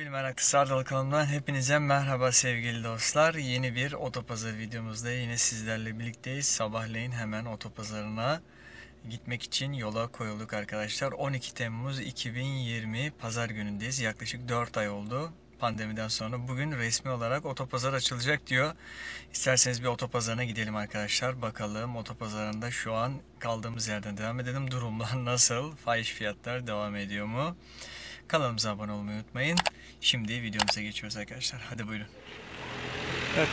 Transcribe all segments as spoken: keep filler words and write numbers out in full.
Otomobil Meraklısı Ardal kanalından hepinize merhaba sevgili dostlar. Yeni bir otopazar videomuzda yine sizlerle birlikteyiz. Sabahleyin hemen otopazarına gitmek için yola koyulduk arkadaşlar. on iki Temmuz iki bin yirmi pazar günündeyiz. Yaklaşık dört ay oldu pandemiden sonra. Bugün resmi olarak otopazar açılacak diyor. İsterseniz bir otopazarına gidelim arkadaşlar. Bakalım otopazarında şu an kaldığımız yerden devam edelim. Durumlar nasıl? Fahiş fiyatlar devam ediyor mu? Kanalımıza abone olmayı unutmayın. Şimdi videomuza geçiyoruz arkadaşlar. Hadi buyurun. Evet.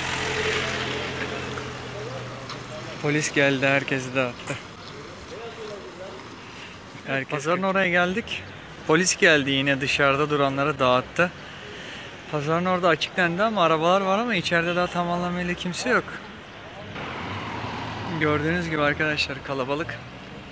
Polis geldi. Herkesi dağıttı. Herkes Pazarın oraya geldik. Polis geldi yine, dışarıda duranları dağıttı. Pazarın orada açıklandı ama arabalar var ama içeride daha tam anlamıyla kimse yok. Gördüğünüz gibi arkadaşlar kalabalık.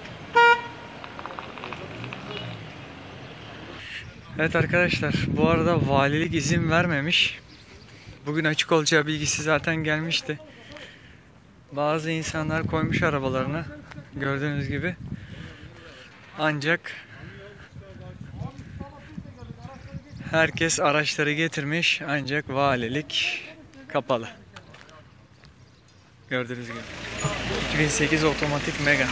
Evet arkadaşlar, bu arada valilik izin vermemiş. Bugün açık olacağı bilgisi zaten gelmişti. Bazı insanlar koymuş arabalarını, gördüğünüz gibi. Ancak herkes araçları getirmiş, ancak valilik kapalı. Gördüğünüz gibi. iki bin sekiz otomatik Mega.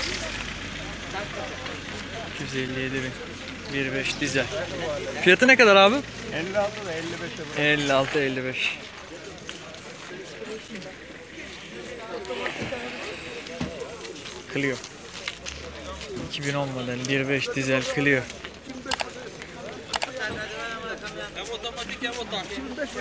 iki yüz elli yedi bin. bir nokta beş dizel. Fiyatı ne kadar abi? elli altı da elli beşe. elli altı elli beş. Clio. iki bin on model bir nokta beş dizel Clio. Hem otomatik hem otomatik.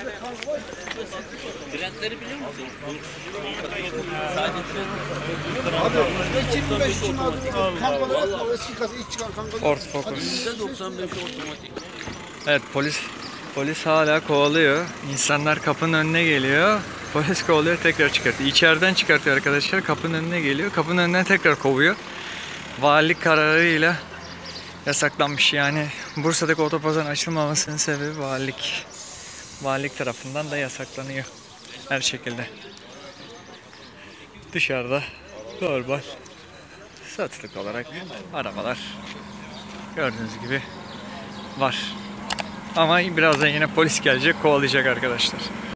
Brandleri biliyor musun? Sadece iki bin beş için aldım. Kankalar o eski kasa ilk çıkan kankalar. Ford Focus. yüzde doksan beş otomatik. Evet, polis polis hala kovalıyor. İnsanlar kapının önüne geliyor. Polis kovalıyor, tekrar çıkartıyor. İçeriden çıkartıyor arkadaşlar. Kapının önüne geliyor. Kapının önünden tekrar kovuyor. Valilik kararıyla yasaklanmış. Yani Bursa'daki otopazarın açılmamasının sebebi valilik. Valilik tarafından da yasaklanıyor. Her şekilde. Dışarıda normal satılık olarak arabalar gördüğünüz gibi var. Ama birazdan yine polis gelecek, kovalayacak arkadaşlar.